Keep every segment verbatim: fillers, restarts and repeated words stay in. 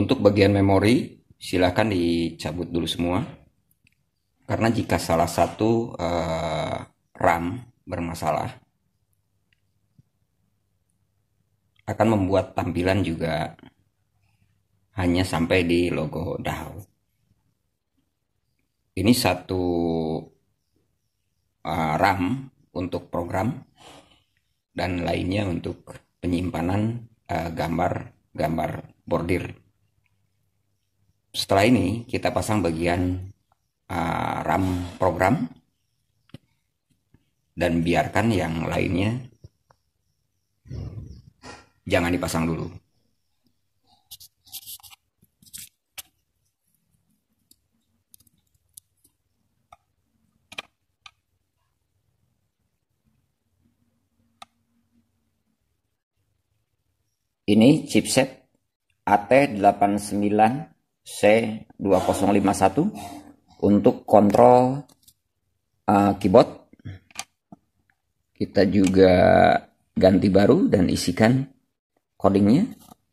Untuk bagian memori, silakan dicabut dulu semua. Karena jika salah satu uh, RAM bermasalah, akan membuat tampilan juga hanya sampai di logo D A O. Ini satu uh, RAM untuk program dan lainnya untuk penyimpanan gambar-gambar uh, bordir. Setelah ini kita pasang bagian uh, RAM program dan biarkan yang lainnya jangan dipasang dulu. Ini chipset A T delapan sembilan C dua nol lima satu untuk kontrol uh, keyboard. Kita juga ganti baru dan isikan codingnya.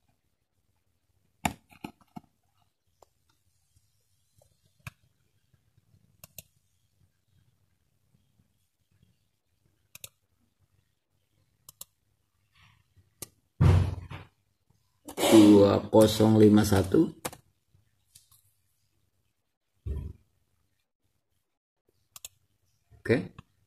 dua nol lima satu. Oke.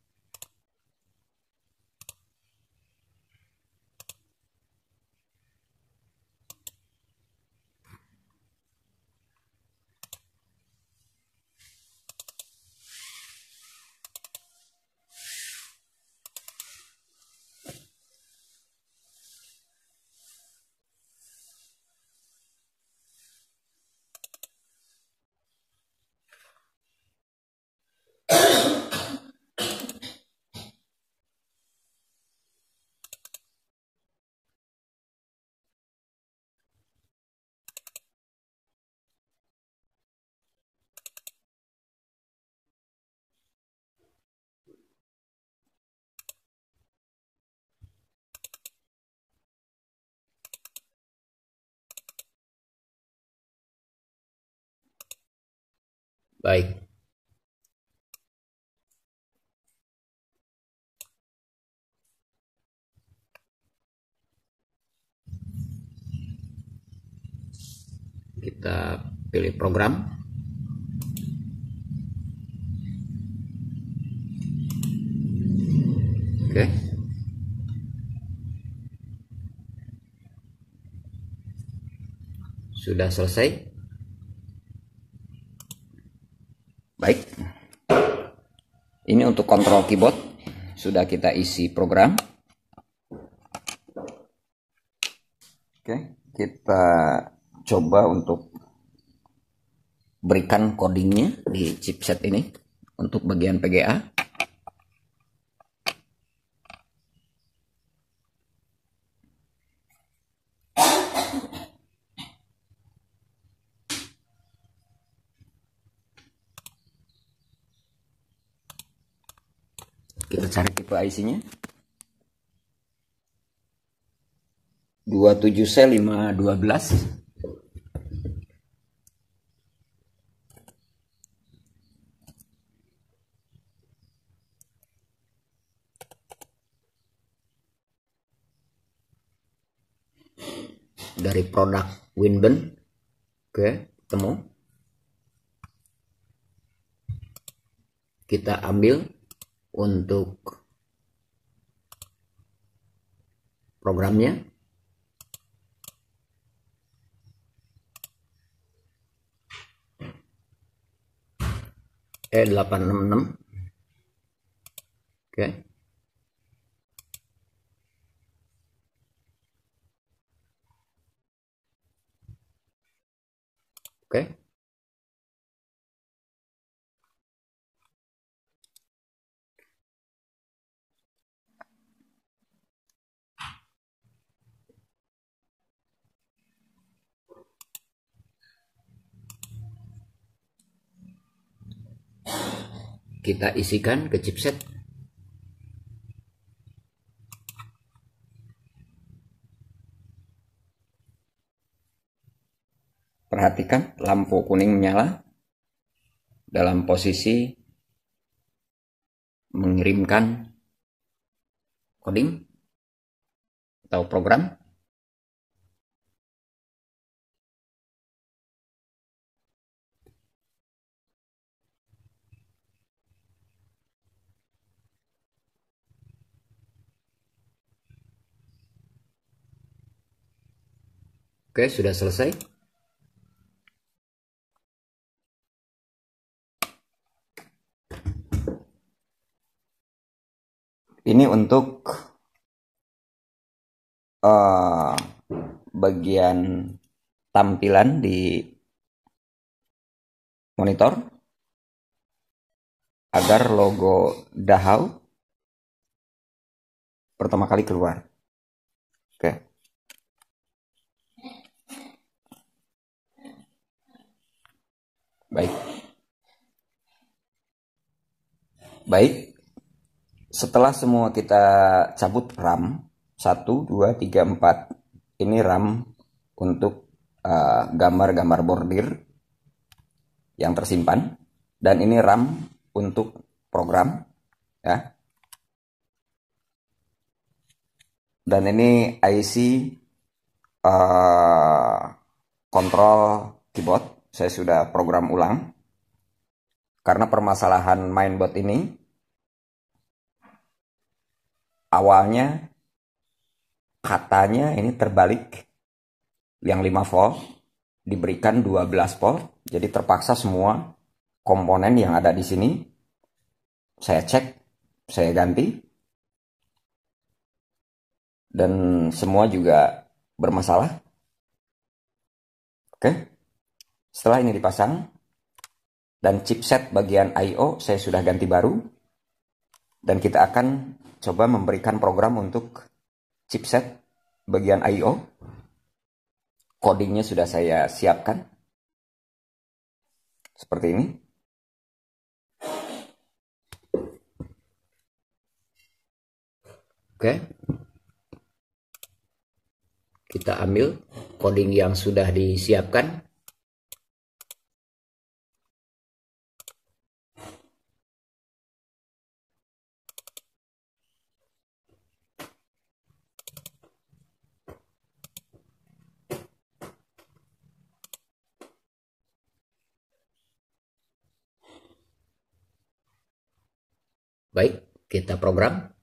Baik. Kita pilih program. Oke. Sudah selesai. Baik. Ini untuk kontrol keyboard. Sudah kita isi program. Oke, kita coba untuk berikan codingnya di chipset ini untuk bagian P G A. Kita cari tipe I C-nya. dua tujuh C lima satu dua. Dari produk Winben. Oke, ketemu. Kita ambil untuk programnya. E delapan enam enam. Oke. Oke. Kita isikan ke chipset. perhatikan lampu kuning menyala dalam posisi mengirimkan coding atau program. Oke, sudah selesai. Ini untuk uh, bagian tampilan di monitor agar logo Dahau pertama kali keluar. Oke. Baik. Baik. Setelah semua kita cabut RAM satu, dua, tiga, empat. Ini RAM untuk gambar-gambar uh, bordir yang tersimpan, dan ini RAM untuk program ya. Dan ini I C uh, kontrol keyboard. Saya sudah program ulang karena permasalahan mainboard ini awalnya katanya ini terbalik, yang lima volt diberikan dua belas volt, jadi terpaksa semua komponen yang ada di sini saya cek, saya ganti, dan semua juga bermasalah. Oke, setelah ini dipasang dan chipset bagian I O saya sudah ganti baru, dan kita akan coba memberikan program untuk chipset bagian I O. Codingnya sudah saya siapkan seperti ini. Oke, kita ambil coding yang sudah disiapkan. Baik, kita program.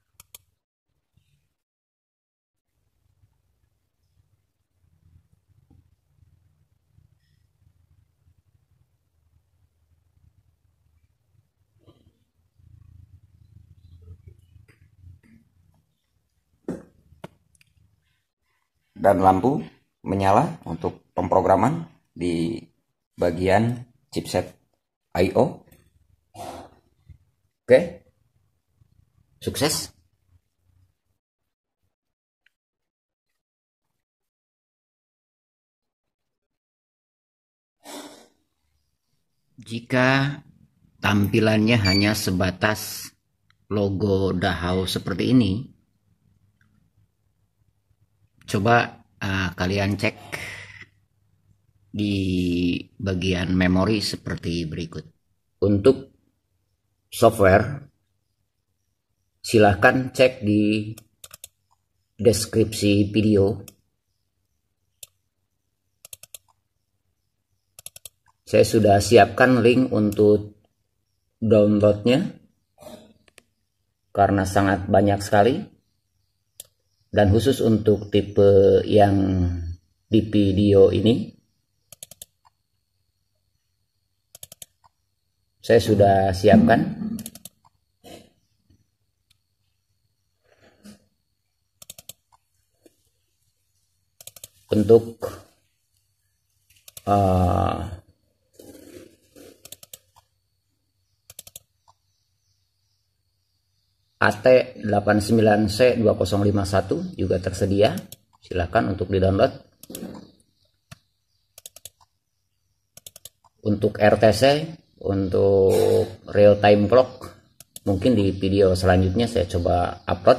Dan lampu menyala untuk pemrograman di bagian chipset I O. Oke, sukses. Jika tampilannya hanya sebatas logo Dahau seperti ini, coba uh, kalian cek di bagian memori seperti berikut. Untuk software, silahkan cek di deskripsi video. Saya sudah siapkan link untuk downloadnya karena sangat banyak sekali, dan khusus untuk tipe yang di video ini saya sudah siapkan. Untuk uh, A T delapan sembilan C dua nol lima satu juga tersedia, silakan untuk di-download. Untuk R T C, untuk real time clock, mungkin di video selanjutnya saya coba upload,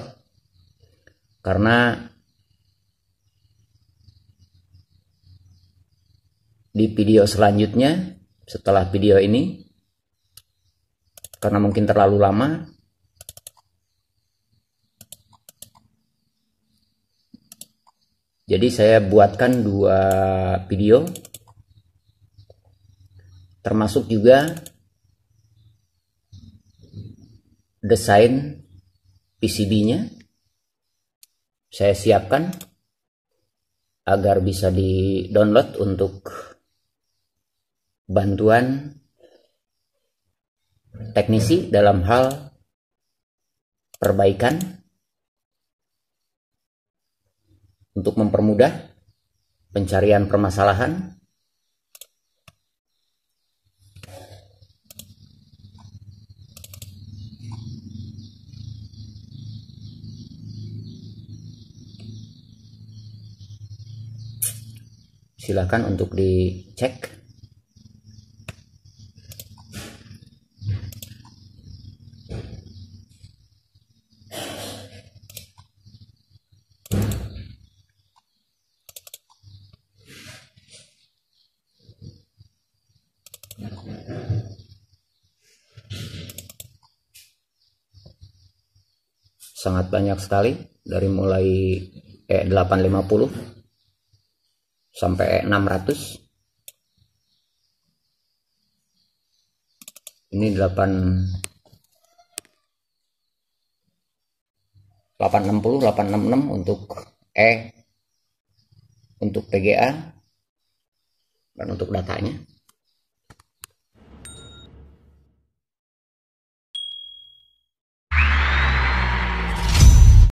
karena di video selanjutnya setelah video ini, karena mungkin terlalu lama. Jadi saya buatkan dua video, termasuk juga desain P C B-nya. Saya siapkan agar bisa di-download untuk bantuan teknisi dalam hal perbaikan, untuk mempermudah pencarian permasalahan. Silakan untuk dicek. Sangat banyak sekali, dari mulai E delapan lima puluh sampai E enam ratus. Ini delapan enam puluh, delapan enam enam untuk E, untuk P G A, dan untuk datanya.